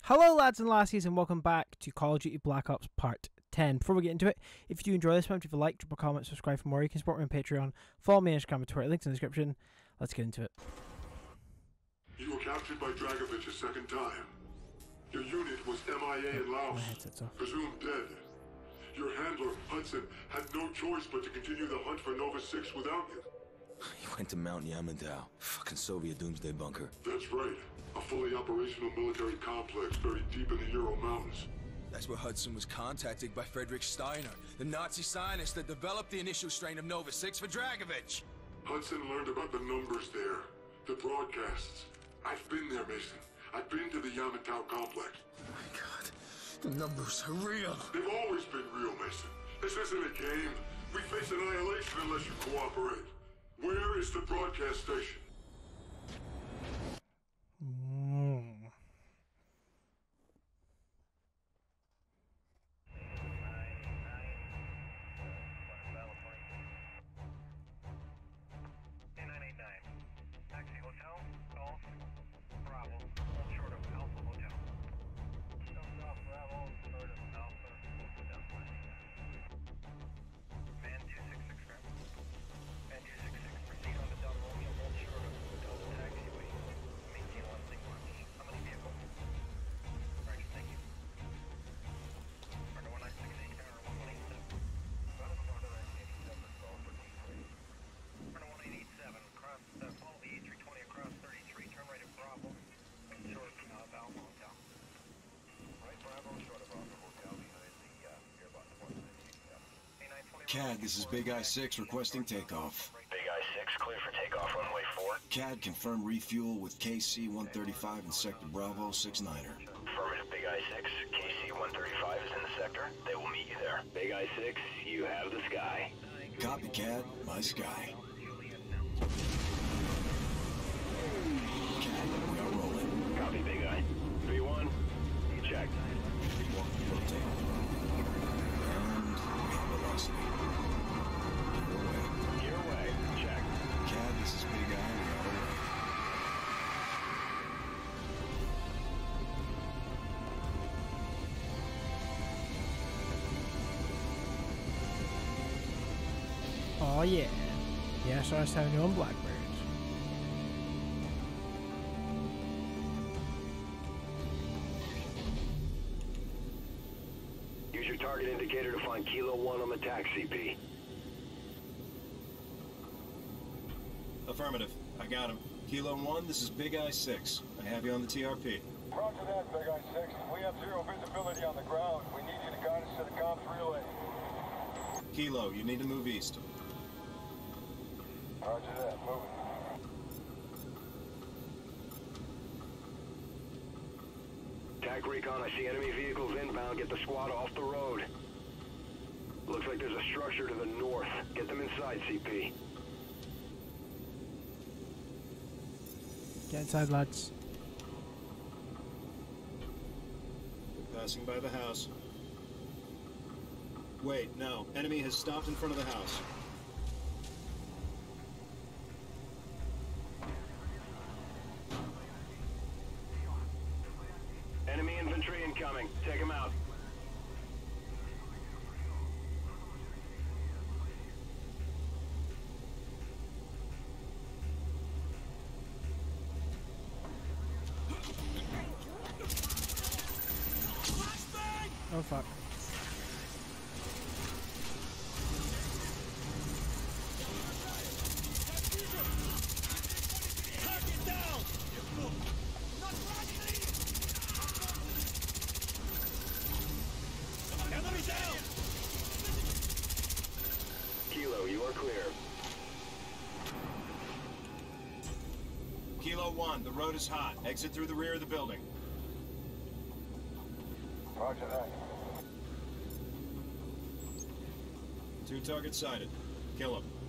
Hello lads and lassies and welcome back to Call of Duty Black Ops Part 10. Before we get into it, if you do enjoy this one, leave a like, drop a comment, subscribe for more. You can support me on Patreon, follow me on Instagram and Twitter, links in the description. Let's get into it. You were captured by Dragovich a second time. Your unit was MIA in Laos, presumed dead. Your handler, Hudson, had no choice but to continue the hunt for Nova 6 without you. He went to Mount Yamantau, fucking Soviet doomsday bunker. That's right. A fully operational military complex buried deep in the Ural Mountains. That's where Hudson was contacted by Friedrich Steiner, the Nazi scientist that developed the initial strain of Nova 6 for Dragovich. Hudson learned about the numbers there, the broadcasts. I've been there, Mason. I've been to the Yamantau complex. Oh my god, the numbers are real. They've always been real, Mason. This isn't a game. We face annihilation unless you cooperate. Where is the broadcast station? Taxi Hotel, Golf, Bravo, hold short of Alpha Hotel. South Bravo, short of Alpha Hotel. Man 266 grab. Man 266, proceed on the Delta Romeo, hold short of Delta Taxiway. Maintain one thing march. How many vehicles? Right, thank you. Order 1968, Tower 187. Got a quarter 1987, call for D3. Order 1887, cross, follow the A320 across 33, turn right at Bravo, short of Alpha Hotel. Right Bravo, short of Alpha Hotel, behind the gearbox 187. CAD, this is Big I-6 requesting takeoff. Big I-6, clear for takeoff, runway 4. CAD, confirm refuel with KC-135 in Sector Bravo 69er. Affirmative, Big I-6, KC-135 is in the sector. They will meet you there. Big I-6, you have the sky. Copy, CAD, my sky. CAD, we are rolling. Copy, Big I. 3-1, check. 3-1, rotate. And we have velocity. Gear away, check. CAD, this is Big I, we are away. Oh yeah. Yeah, so I was telling you on Blackbird. Use your target indicator to find Kilo 1 on the TAC CP. Affirmative, I got him. Kilo 1, this is Big I-6. I have you on the TRP. Roger that, Big I-6. We have zero visibility on the ground. We need you to guide us to the comms relay. Kilo, you need to move east. Roger that, moving. TAC recon, I see enemy vehicles inbound. Get the squad off the road. Looks like there's a structure to the north. Get them inside, CP. Get inside, lads. Passing by the house. Wait, no. Enemy has stopped in front of the house. Enemy infantry incoming. Take them out. Oh fuck. Kilo, you are clear. Kilo 1, the road is hot. Exit through the rear of the building. Roger that. 2 targets sighted. Kill him.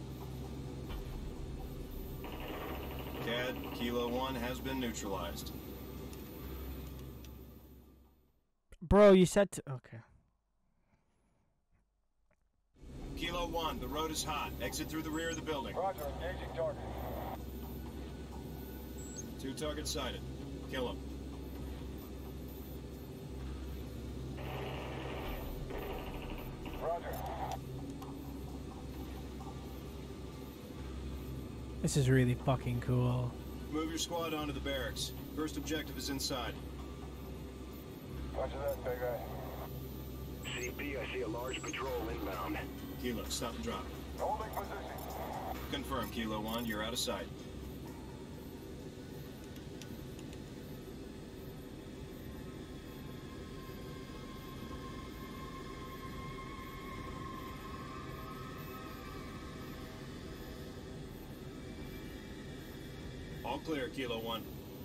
CAD, Kilo 1 has been neutralized. Bro, you said to... Okay. Kilo 1, the road is hot. Exit through the rear of the building. Roger, engaging target. 2 targets sighted. Kill him. Roger. This is really fucking cool. Move your squad onto the barracks. First objective is inside. Roger that, big guy. CP, I see a large patrol inbound. Kilo, stop and drop. Holding position. Confirm, Kilo 1, you're out of sight. All clear, Kilo 1.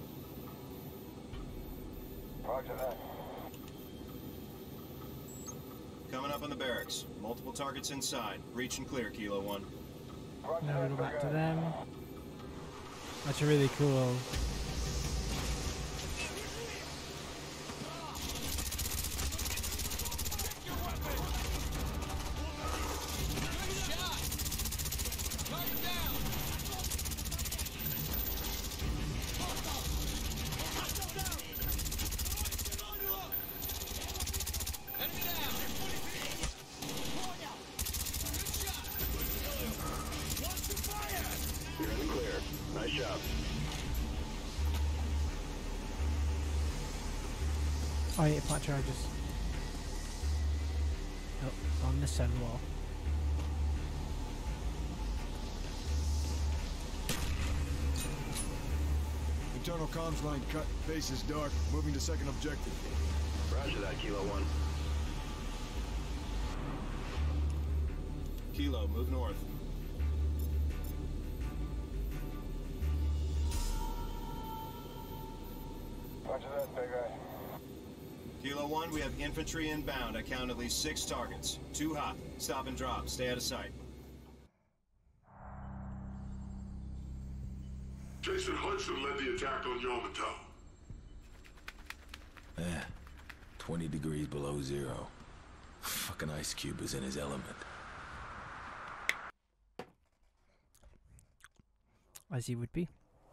Roger that. Coming up on the barracks. Multiple targets inside. Reach and clear, Kilo 1. Roger Now we that, go back big to guy. them. That's really cool. You're in the clear. Nice job. Oh, yeah, plant charges. Oh, it's on this side of the wall. Internal comms line cut. Base is dark. Moving to second objective. Roger that, Kilo 1. Kilo, move north. Roger that, big guy. Kilo 1, we have infantry inbound. I count at least 6 targets. Too hot. Stop and drop. Stay out of sight. Jason Hudson led the attack on Yamato. 20 degrees below zero. Fucking Ice Cube is in his element. As he would be.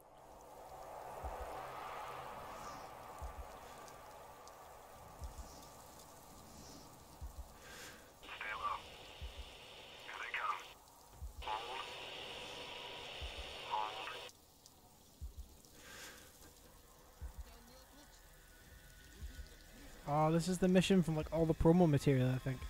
Stay low. Here they come. Hold. Hold. Oh, this is the mission from like all the promo material, I think.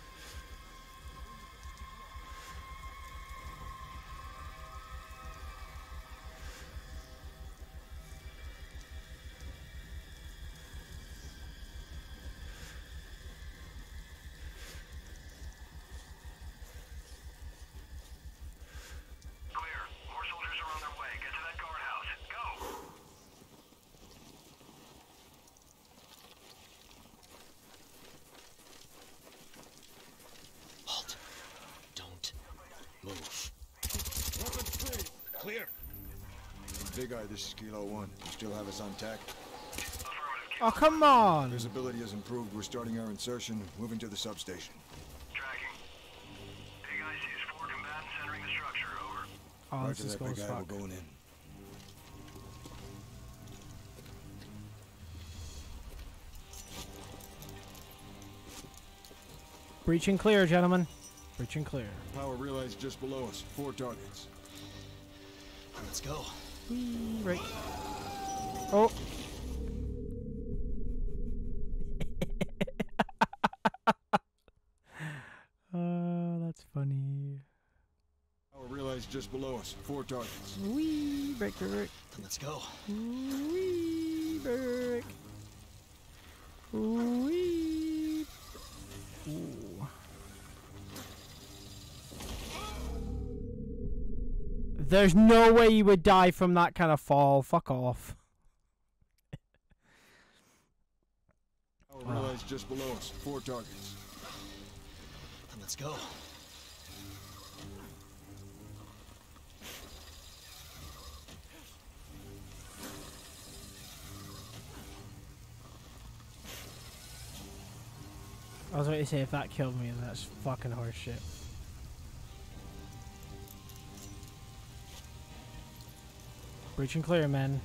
Clear. More soldiers are on their way. Get to that guardhouse. Go! Halt. Don't move. Weapons free. Clear. Big Eye, this is Kilo 1. You still have us on tack? Affirmative. Oh, come on! Visibility has improved. We're starting our insertion, moving to the substation. Tracking. Big Eye sees 4 combatants entering the structure. Over. Oh, this Roger is that, cool Big as Eye. fuck. We're going in. Breach and clear, gentlemen. Breach and clear. Power realized just below us. 4 targets. Let's go. Right. Oh. That's funny. Power realized just below us. 4 targets. Wee, break. Let's go. Wee, break. Wee. Ooh. There's no way you would die from that kind of fall. Fuck off. Power realized just below us. 4 targets. Let's go. I was about to say, if that killed me, that's fucking horse shit. Breach and clear, man.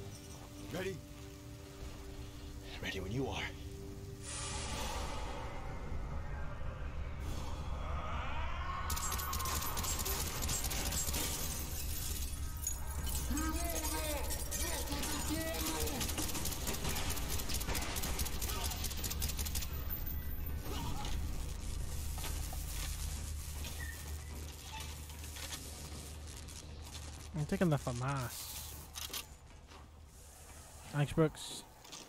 Ready? Ready when you are. I'm taking the FAMAS. Thanks, Brooks.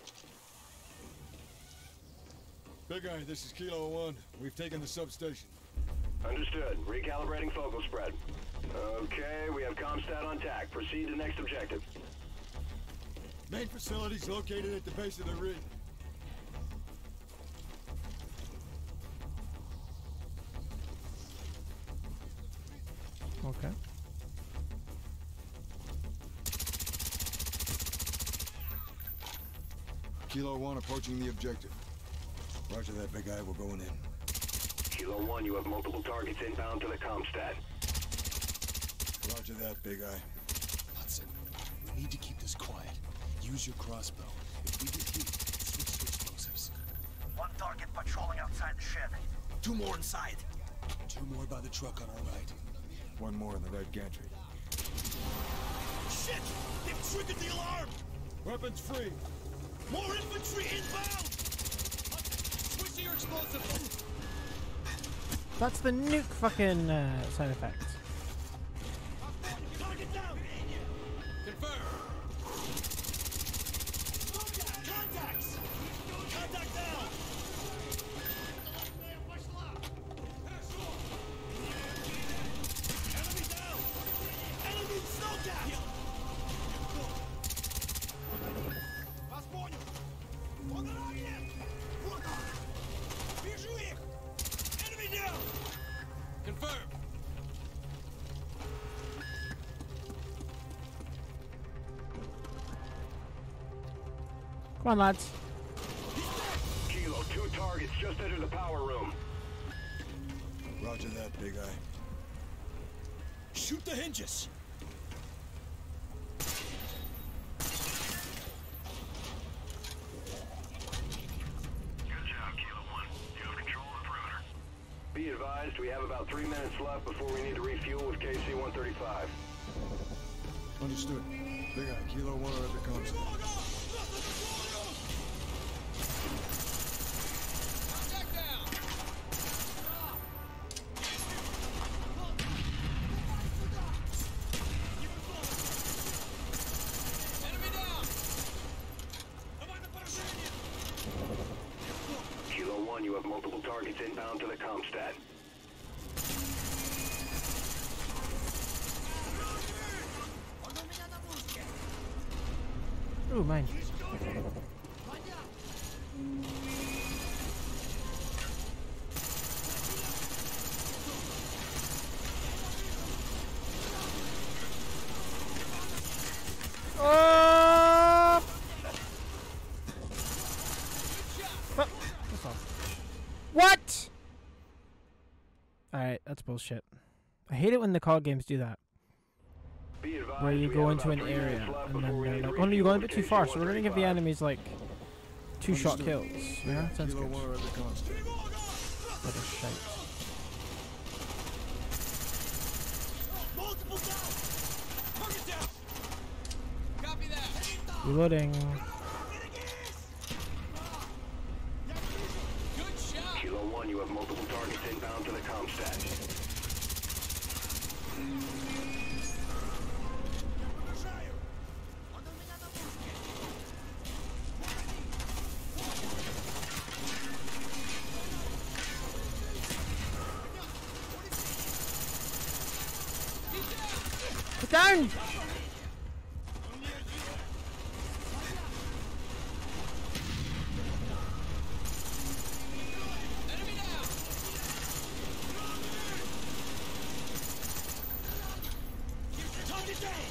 Big Eye, this is Kilo 1. We've taken the substation. Understood. Recalibrating focal spread. Okay, we have Comstat on tack. Proceed to next objective. Main facility's located at the base of the ridge. Okay. Kilo 1 approaching the objective. Roger that, Big Eye. We're going in. Kilo 1, you have multiple targets inbound to the Comstat. Roger that, Big Eye. Hudson, we need to keep this quiet. Use your crossbow. If we get hit, switch to explosives. One target patrolling outside the shed. 2 more inside. 2 more by the truck on our right. 1 more in the right gantry. Shit! They've triggered the alarm! Weapons free. More infantry inbound! Switch to your explosive. That's the nuke fucking sound effect. Target down! Confirm! Contacts! Contact down! Enemy down! Enemy snow gas! Вас понял! По дороге! Вот он! Вижу их! Enemy down! Confirm! Come on, lads. Kilo, 2 targets just entered the power room. Roger that, Big Eye. Shoot the hinges! Good job, Kilo 1. You have control of the perimeter. Be advised, we have about 3 minutes left before we need to refuel with KC-135. Understood. Big Eye, Kilo 1 are at the comms. Contact down! Enemy down! Давай на поражение! Kilo 1, you have multiple targets inbound to the Comstat. Ooh, mine. Oh! What? Alright, that's bullshit. I hate it when the COD games do that. Be advised, Where you we go have into about an 3 minutes area left and before then we they're need to like, oh no, you're refuel going a with bit too far, so we're gonna give the KC-135. enemies like 2-shot Understood. kills. Yeah, sounds Kilo good. 1 are at the comms. What a shite. Multiple down! Target down! Copy that! Reloading. Good shot! Kilo 1, you have multiple targets inbound to the Comstat. Get down! Enemy down! Target down!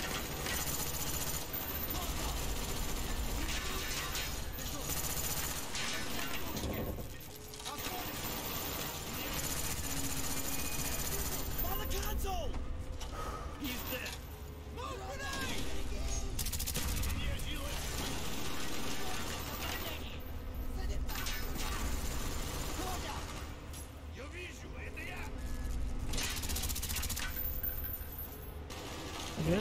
On the console! He's dead. Move grenade! Я вижу, это я! Good.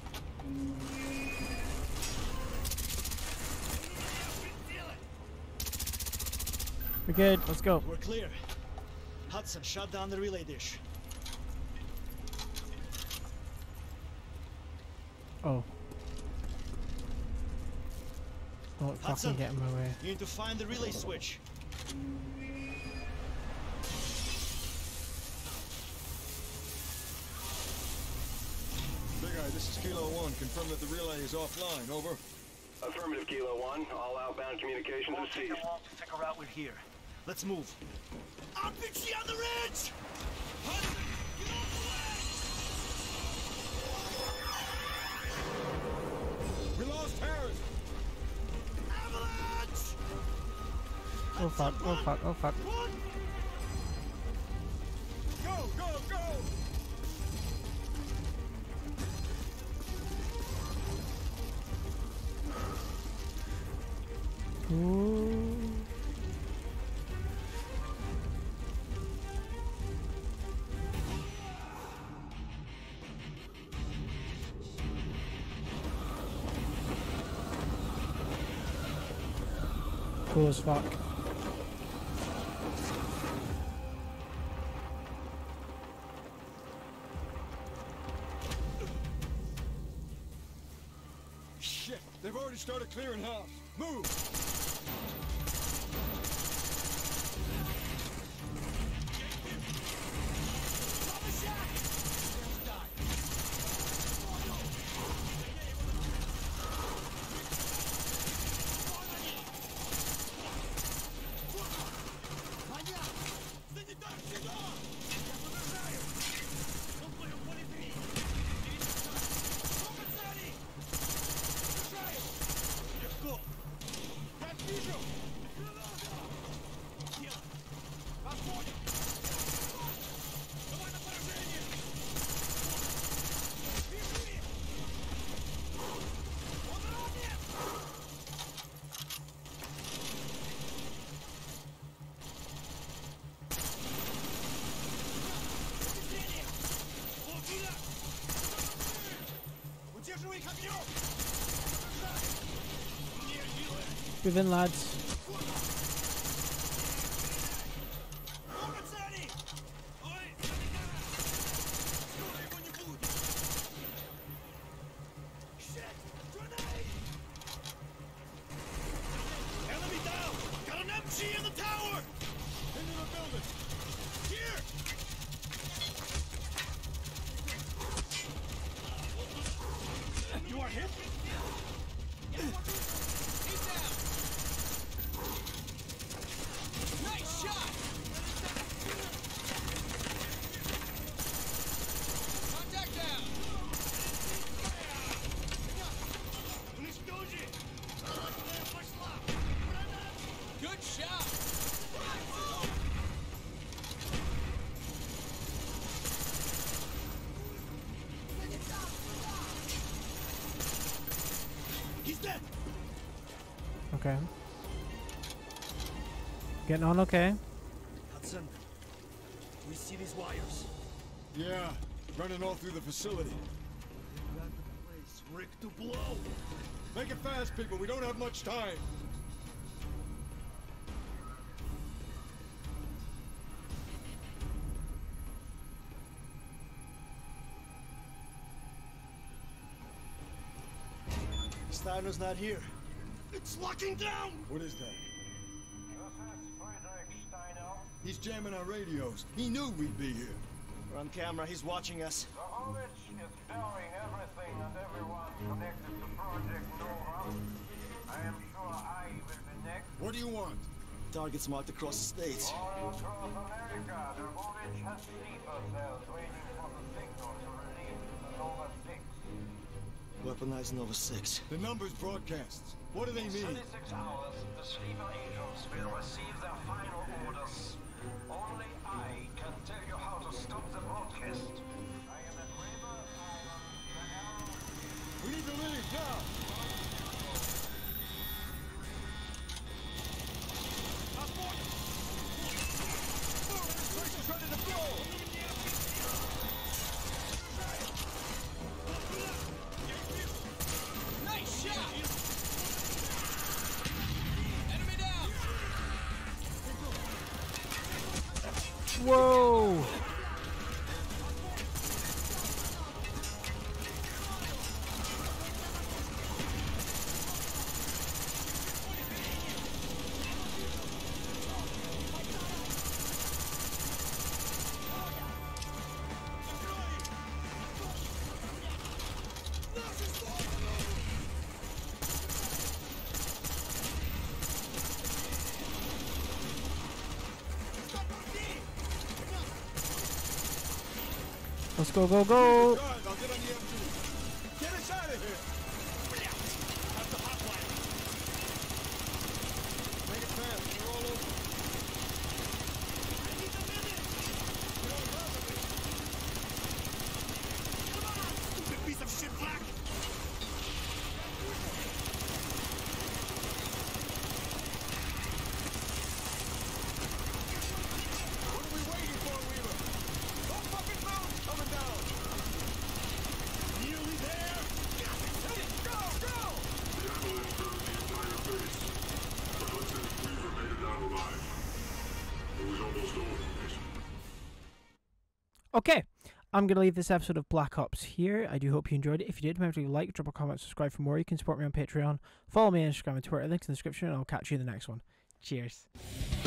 We're good, let's go. We're clear. Hudson, shut down the relay dish. Oh. Don't fucking get in my way. You need to find the relay switch. Big Eye, this is Kilo 1. Confirm that the relay is offline. Over. Affirmative, Kilo 1. All outbound communications are ceased. Long to figure out we're here. Let's move. RPG on the ridge! Hudson, get off the ledge! We lost Harris! Avalanche! Oh fuck, oh fuck, oh fuck. Run! Go, go, go! Ooh. Cool as fuck. Shit! They've already started clearing house. Move! Give in, lads. Enemy down! Got an MG in the tower! Into the building! Here! You are hit? He's down! Nice shot! Contact down! Good shot! He's dead! Okay. Getting on okay. Hudson, we see these wires. Yeah, running all through the facility. Got the place rigged to blow. Make it fast, people. We don't have much time. Steiner's not here. It's locking down! What is that? This is Friedrich Steiner. He's jamming our radios. He knew we'd be here. We're on camera, he's watching us. Zahovich is filming everything and everyone connected to Project Nova. I am sure I will be next. What do you want? Targets marked across the states. All across America, Zahovich has sleeper cells waiting for the signal to release the Nova 6. Weaponized Nova 6. The numbers broadcasts. What do they In mean? 36 hours, the sleeper agents will receive their final orders. Only I can tell you how to stop the broadcast. I am at River Island, the Arrow. We need to leave now. This place is ready to blow. Nice shot! Enemy down! Let's go, go, go! Guys, I'll get on the M2. Get us out of here! That's the hotline. Make it fast. We're all over. I need a minute. Come on, stupid piece of shit, Black. What are we waiting for, Weaver? Don't fucking move! Coming down! Nearly there. Go, go! The avalanche burned the entire base, but Hudson and Weaver made it out alive. It was almost over, Mason. Okay, I'm going to leave this episode of Black Ops here. I do hope you enjoyed it. If you did, remember to like, drop a comment, subscribe for more. You can support me on Patreon, follow me on Instagram and Twitter, links in the description, and I'll catch you in the next one. Cheers.